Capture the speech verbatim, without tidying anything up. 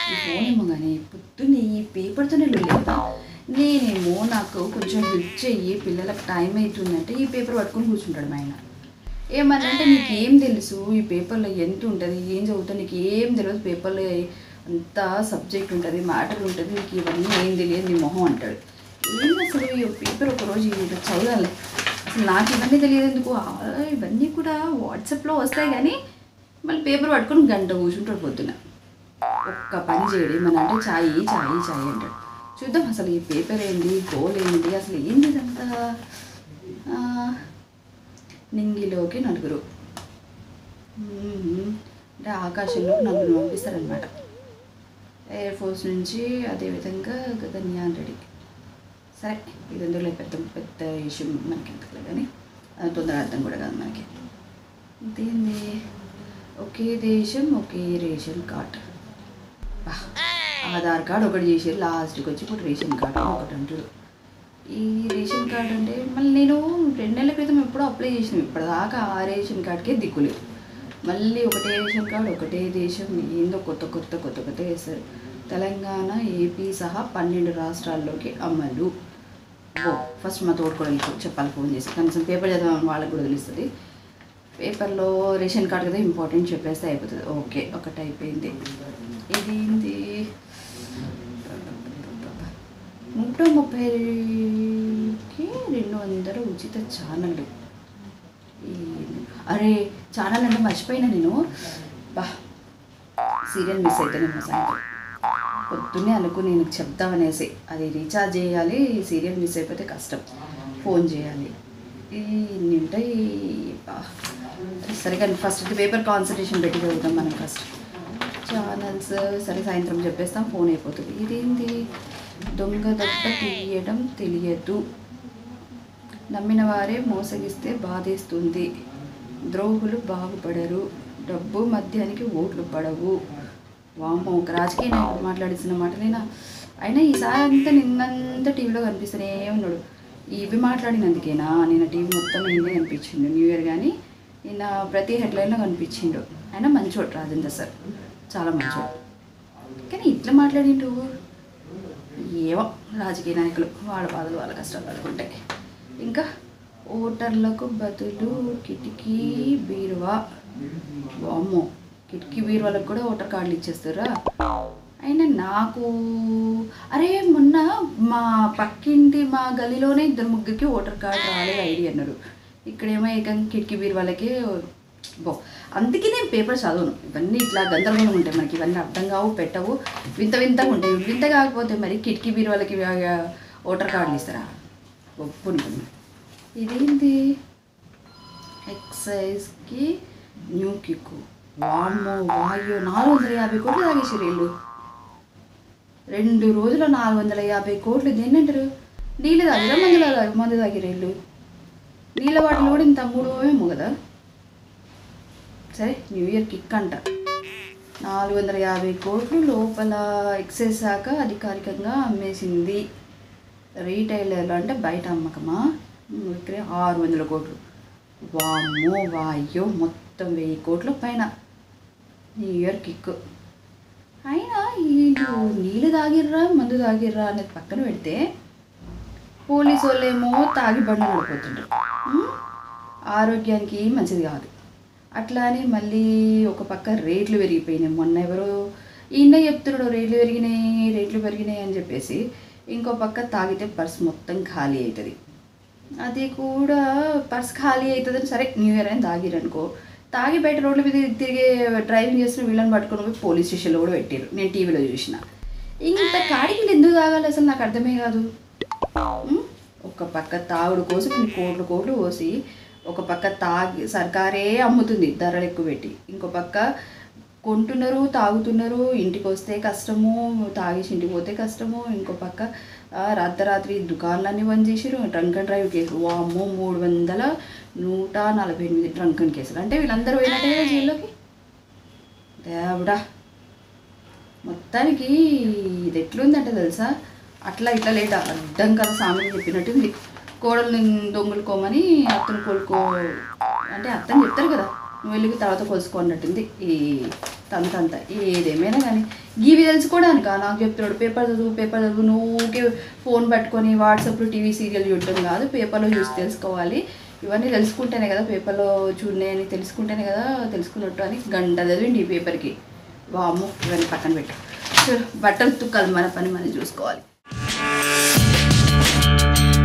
ఈ ఫోన్ ఏమో కానీ పొద్దున్నే ఈ పేపర్తోనే లేదా నేనేమో నాకు కొంచెం హెల్ప్ చెయ్యి పిల్లలకు టైం అవుతుందంటే ఈ పేపర్ పట్టుకొని కూర్చుంటాడు మా ఆయన. ఏమన్నంటే నీకు ఏం తెలుసు ఈ పేపర్లో ఎంత ఉంటుంది, ఏం చదువుతావు, నీకు ఏం తెలియదు, పేపర్లో అంతా సబ్జెక్ట్ ఉంటుంది, మ్యాటర్ ఉంటుంది, నీకు ఇవన్నీ ఏం తెలియదు నీ మొహం అంటాడు. ఏం అసలు ఈ పేపర్ ఒకరోజు చదవాలి, అసలు నాకు ఇవన్నీ తెలియదు ఎందుకు, ఇవన్నీ కూడా వాట్సాప్లో వస్తాయి కానీ మళ్ళీ పేపర్ పట్టుకొని గంట కూర్చుంటాడు పొద్దున. ఒక్క పని చేయడు, ఏమన్నా అంటే చాయ్ చాయ్ చాయ్ అంటాడు. చూద్దాం అసలు ఈ పేపర్ ఏంటి, గోల్ ఏంటి, అసలు ఏంటి ఇదంతా. నింగిలోకి నలుగురు అంటే ఆకాశంలో నలుగురు పంపిస్తారనమాట ఎయిర్ ఫోర్స్ నుంచి, అదేవిధంగా గగన్యాన్ రెడ్డి. సరే ఇది ఎందులో పెద్ద పెద్ద ఇష్యూ మనకి ఎందుకు కానీ తొందరగా అర్థం కూడా కాదు మనకి. ఇదేంది ఒకే దేశం ఒకే రేషన్ కార్డ్, ఆధార్ కార్డ్ ఒకటి చేసి లాస్ట్కి వచ్చి ఇప్పుడు రేషన్ కార్డు ఒకటి అంటారు. ఈ రేషన్ కార్డు అంటే మళ్ళీ నేను రెండు నెలల క్రితం ఎప్పుడో అప్లై చేసినాం, ఇప్పటిదాకా ఆ రేషన్ కార్డుకే దిక్కులేదు. మళ్ళీ ఒకటే రేషన్ కార్డు ఒకటే దేశం ఏందో కొత్త కొత్త కొత్త కొత్త వేస్తారు. తెలంగాణ ఏపీ సహా పన్నెండు రాష్ట్రాల్లోకి అమలు. ఓ ఫస్ట్ మా తోడుకోవడానికి చెప్పాలి ఫోన్ చేసి, కనీసం పేపర్ చదవడం వాళ్ళకి కూడా తెలుస్తుంది. పేపర్లో రేషన్ కార్డు కదా ఇంపార్టెంట్ చెప్పేస్తే అయిపోతుంది. ఓకే ఒకటి అయిపోయింది. ఇదేంటి నూట ముప్పైకి రెండు వందల ఉచిత ఛానళ్ళు. అరే ఛానల్ అంటే మర్చిపోయినా నేను, బా సీరియల్ మిస్ అయితే నేను సాయంత్రం పొద్దున్నే అనుకుని నేను చెప్దామనేసి, అది రీఛార్జ్ చేయాలి, సీరియల్ మిస్ అయిపోతే కష్టం, ఫోన్ చేయాలి, ఇన్ని ఉంటాయి. సరే కానీ ఫస్ట్ పేపర్ కాన్సన్ట్రేషన్ పెట్టి చదువుతాం మనం ఫస్ట్. ఛానల్స్ సరే సాయంత్రం చెప్పేస్తాం, ఫోన్ అయిపోతుంది. ఇదేంటి దొంగ దెబ్బ తీయడం తెలియదు, నమ్మిన వారే మోసగిస్తే బాధేస్తుంది, ద్రోహులు బాగుపడరు, డబ్బు మధ్యానికి ఓట్లు పడవు. వామ్మో ఒక రాజకీయ నాయకుడు మాట్లాడిస్తున్న మాటలేనా. అయినా ఈసారి అంతా నిన్నంతా టీవీలో కనిపిస్తూనే ఉన్నాడు. ఇవి మాట్లాడినందుకేనా నేను టీవీ మొత్తం నిన్నే కనిపించిండు, న్యూ ఇయర్ కానీ నిన్న ప్రతి హెడ్లైన్లో కనిపించిండు. అయినా మంచోడు రాజేంద్ర సార్, చాలా మంచోడు. కానీ ఇట్లా మాట్లాడిండు ఏవో రాజకీయ నాయకులు వాళ్ళ బాధలు వాళ్ళ కష్టాలు పడుకుంటాయి. ఇంకా ఓటర్లకు బదులు కిటికీ బీరువా, వామ్మో కిటికీ బీరువాలకు కూడా ఓటర్ కార్డులు ఇచ్చేస్తారా. అయినా నాకు అరే మొన్న మా పక్కింటి మా గలీలోనే ఇద్దరు ముగ్గురికి ఓటర్ కార్డు రాలేదు ఐడి అన్నారు. ఇక్కడేమో ఏకంగా కిటికీ బీరువాలకే బో. అందుకే నేను పేపర్ చదవను, ఇవన్నీ ఇట్లా గందరగోళం ఉంటాయి మనకి, ఇవన్నీ అర్థం కావు, పెట్టవు, వింత వింతగా ఉంటాయి. వింత కాకపోతే మరి కిటికీ బీరువాలకి ఓటర్ కార్డులు ఇస్తారా, ఒప్పుకుంటుంది. ఇదేంటి ఎక్సైజ్కి న్యూ కిక్కు, వామ్మో వాయో నాలుగు వందల యాభై కోట్లు తాగేసారు వీళ్ళు. రెండు రోజుల నాలుగు వందల యాభై కోట్లు దేన్నంటారు, నీళ్ళు తాగిరా మందుల మందు తాగిరు వీళ్ళు. నీళ్ళ వాటిలో కూడా ఇంత మూడేమో కదా. సరే న్యూ ఇయర్ కిక్ అంట, నాలుగు వందల యాభై కోట్లు లోపల ఎక్సైజ్ శాఖ అధికారికంగా అమ్మేసింది. రీటైలర్లు అంటే బయట అమ్మకమా, ఇక్కడ ఆరు వందల కోట్లు, వామ్మో వాయో మొత్తం వెయ్యి కోట్ల పైన న్యూ ఇయర్ కిక్. అయినా వీళ్ళు నీళ్ళు తాగిర్రా మందు తాగిర్రా అనేది పక్కన పెడితే పోలీసు వాళ్ళేమో తాగి బండి నడిపోతుంటారు, ఆరోగ్యానికి మంచిది కాదు. అట్లా అని మళ్ళీ ఒక పక్క రేట్లు పెరిగిపోయినాయి. మొన్న ఎవరో ఈయన చెప్తున్నాడు రేట్లు పెరిగినాయి రేట్లు పెరిగినాయి అని చెప్పేసి, ఇంకో పక్క తాగితే పర్స్ మొత్తం ఖాళీ అవుతుంది. అది కూడా పర్స్ ఖాళీ అవుతుందని సరే న్యూ ఇయర్ అని తాగిరనుకో, తాగి బయట రోడ్ల మీద తిరిగే డ్రైవింగ్ చేస్తున్న వీళ్ళని పట్టుకొని పోయి పోలీస్ స్టేషన్లో కూడా పెట్టారు, నేను టీవీలో చూసిన. ఇంత కాడికి ఎందుకు తాగాలి అసలు నాకు అర్థమే కాదు. ఒక పక్క తాగుడు కోసం ఇన్ని కోట్లు కోట్లు పోసి, ఒక పక్క తాగి సర్కారే అమ్ముతుంది ధరలు ఎక్కువ పెట్టి, ఇంకో పక్క కొంటున్నారు తాగుతున్నారు, ఇంటికి వస్తే కష్టము, తాగేసి ఇంటికి పోతే కష్టము, ఇంకో పక్క రాత్రి దుకాణాలన్నీ బంద్ చేసారు. డ్రంక్ అండ్ డ్రైవ్ కేసులు వామ్మో మూడు వందల నూట నలభై ఎనిమిది డ్రంక్ అండ్ కేసులు, అంటే వీళ్ళందరూ పోయినట్టే కదా జైల్లోకి. దేవుడా మొత్తానికి ఇది ఎట్లుందంటే తెలుసా, అట్లా ఇట్లా లేట అడ్డం కదా సామెత చెప్పినట్టుంది. కోడల్ని దొంగలుకోమని అత్తను కొలుకో అంటే అత్తని చెప్తారు కదా, నువ్వు వెళ్ళి తర్వాత కొలుసుకో అన్నట్టుంది ఈ తంత అంత ఏదేమైనా కానీ ఇవి తెలుసుకోవడానికా నాకు చెప్తున్నాడు పేపర్ చదువు పేపర్ చదువు నువ్వుకే ఫోన్ పట్టుకొని వాట్సాప్లో టీవీ సీరియల్ చూడటం కాదు, పేపర్లో చూసి తెలుసుకోవాలి. ఇవన్నీ తెలుసుకుంటేనే కదా పేపర్లో చూడని తెలుసుకుంటేనే కదా తెలుసుకున్నట్టు అని గంట చదివిండి ఈ పేపర్కి. వాము ఇవన్నీ పక్కన పెట్టు. బట్టలు తుక్కాలి, మన పని మనం చూసుకోవాలి.